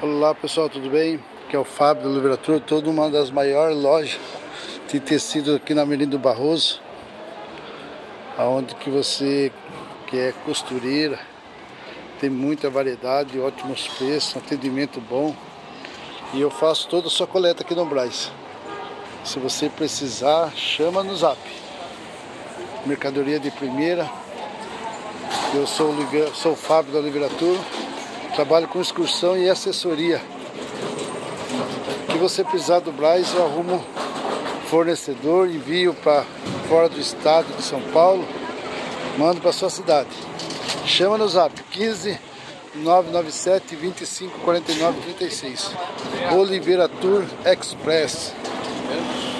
Olá pessoal, tudo bem? Aqui é o Fábio da Oliveira Tour, toda uma das maiores lojas de tecido aqui na Avenida do Barroso, aonde que você quer costureira, tem muita variedade, ótimos preços, atendimento bom, e eu faço toda a sua coleta aqui no Brás. Se você precisar, chama no Zap. Mercadoria de primeira. Eu sou o Fábio da Oliveira Tour, trabalho com excursão e assessoria. O que você precisar do Brás, eu arrumo fornecedor, envio para fora do estado de São Paulo, mando para sua cidade. Chama no Zap 15 997 25 49 36. Oliveira Tour Express.